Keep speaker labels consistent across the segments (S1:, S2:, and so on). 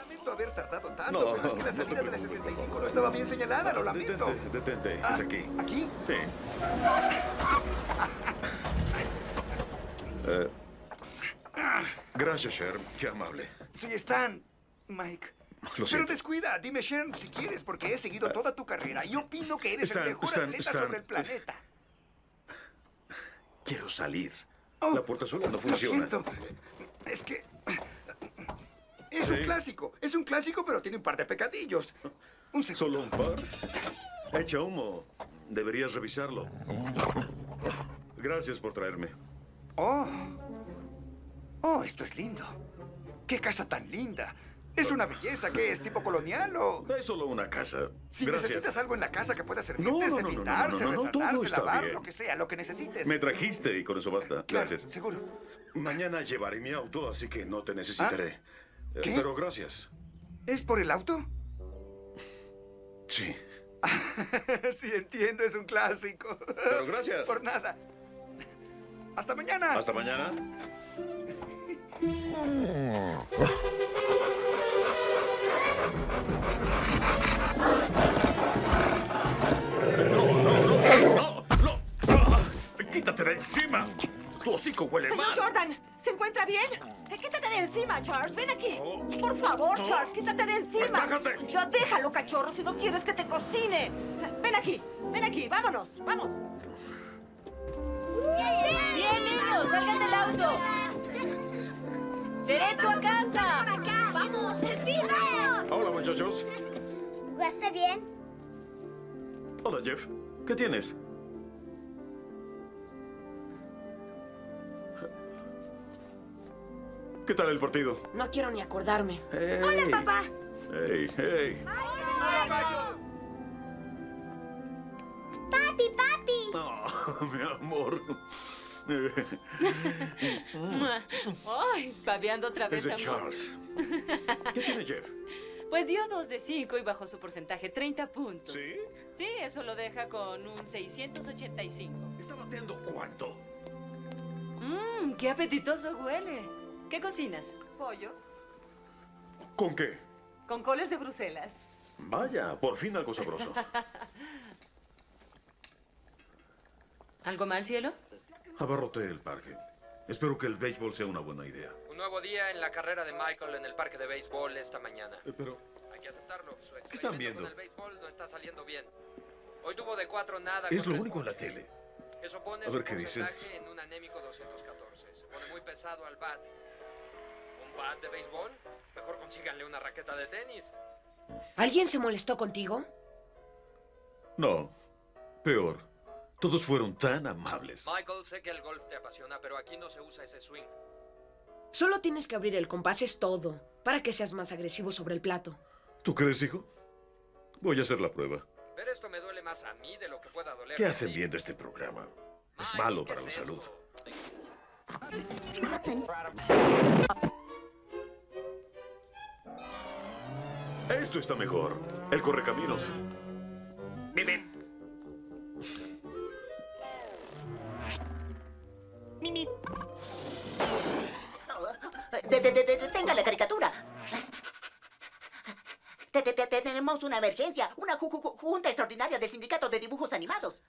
S1: Lamento haber tardado tanto,
S2: No,
S1: pero es que la
S2: no te
S1: salida de la
S2: preocupes.
S1: 65 no estaba bien señalada, lo lamento.
S2: Detente.
S1: Ah,
S2: Es aquí.
S1: ¿Aquí?
S2: Sí. Gracias, Sherm. Qué amable.
S1: Soy Stan, Mike.
S2: Lo
S1: Pero
S2: siento.
S1: descuida, dime Sherm si quieres, porque he seguido toda tu carrera y opino que eres
S2: Stan,
S1: el mejor
S2: Stan,
S1: atleta
S2: Stan.
S1: sobre el planeta.
S2: Quiero salir.
S1: Oh,
S2: La puerta sola no
S1: Lo
S2: funciona.
S1: siento. Es que... Es un
S2: Sí.
S1: clásico. Es un clásico, pero tiene un par de pecadillos. Un segundo.
S2: ¿Solo un par? Echa humo. Deberías revisarlo. Gracias por traerme.
S1: Oh. Oh, esto es lindo. ¡Qué casa tan linda! ¿Es una belleza? ¿Qué es? ¿Tipo colonial o...?
S2: Es solo una casa.
S1: Si
S2: Gracias.
S1: necesitas algo en la casa que pueda servirte,
S2: No,
S1: cepillarse,
S2: todo
S1: resanarse,
S2: está
S1: lavar,
S2: bien.
S1: lo que sea, lo que necesites.
S2: Me trajiste y con eso basta.
S1: Claro,
S2: Gracias.
S1: seguro.
S2: Mañana llevaré mi auto, así que no te necesitaré.
S1: ¿Qué?
S2: Pero gracias.
S1: ¿Es por el auto?
S2: Sí.
S1: Sí, entiendo, es un clásico.
S2: Pero gracias.
S1: Por nada. Hasta mañana.
S2: Hasta mañana. ¡No! ¡Quítate de encima! ¡Tu hocico huele
S3: Señor
S2: mal!
S3: Jordan, ¿se encuentra bien? Quítate de encima, Charles. Ven aquí. Por favor, Charles, quítate de encima.
S2: Bájate.
S3: Ya déjalo, cachorro, si no quieres que te cocine. Ven aquí, vámonos, vamos.
S4: ¡Bien, niños! ¡Salgan del auto! ¡Derecho a casa!
S5: ¡Por acá! ¡Vamos! ¡Sí, vamos!
S2: Hola, muchachos.
S5: ¿Jugaste bien?
S2: Hola, Jeff. ¿Qué tienes? ¿Qué tal el partido?
S3: No quiero ni acordarme.
S2: ¡Hola,
S5: Papá.
S2: ¡Hey!
S5: Papi.
S2: Oh, mi amor.
S4: ¡Ay! Babeando otra vez,
S2: Es de
S4: amor.
S2: Charles. ¿Qué tiene Jeff?
S4: Pues dio 2 de 5 y bajó su porcentaje, 30 puntos.
S2: ¿Sí?
S4: Sí, eso lo deja con un 685.
S2: ¿Está bateando cuánto?
S4: ¡Qué apetitoso huele! ¿Qué cocinas?
S3: Pollo,
S2: ¿Con qué?
S3: con coles de Bruselas.
S2: Vaya, por fin algo sabroso.
S4: ¿Algo mal, cielo?
S2: Abarroté el parque. Espero que el béisbol sea una buena idea.
S6: Un nuevo día en la carrera de Michael en el parque de béisbol esta mañana.
S2: Pero,
S6: Hay que aceptarlo. Su
S2: ¿qué están
S6: experimento
S2: viendo?
S6: con el béisbol no está saliendo bien. Hoy tuvo de 4 nada
S2: es
S6: con
S2: lo
S6: 3
S2: único en la
S6: ponches.
S2: tele.
S6: Eso pone
S2: A
S6: su
S2: ver qué dice.
S6: porcentaje en un anémico 214. Se pone muy pesado al bat. ¿Un bat de béisbol? Mejor consíganle una raqueta de tenis.
S3: ¿Alguien se molestó contigo?
S2: No, peor. Todos fueron tan amables.
S6: Michael, sé que el golf te apasiona, pero aquí no se usa ese swing.
S3: Solo tienes que abrir el compás, es todo, para que seas más agresivo sobre el plato.
S2: ¿Tú crees, hijo? Voy a hacer la prueba.
S6: Ver esto me duele más a mí de lo que pueda doler.
S2: ¿Qué hacen viendo este programa? Es malo para la salud. Esto está mejor. El correcaminos.
S7: Detenga la caricatura. Tenemos una emergencia. Una junta extraordinaria del sindicato de dibujos animados.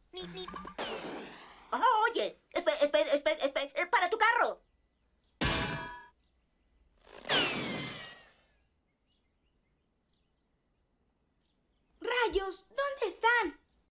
S7: Oye, espera, para tu carro.
S5: Rayos,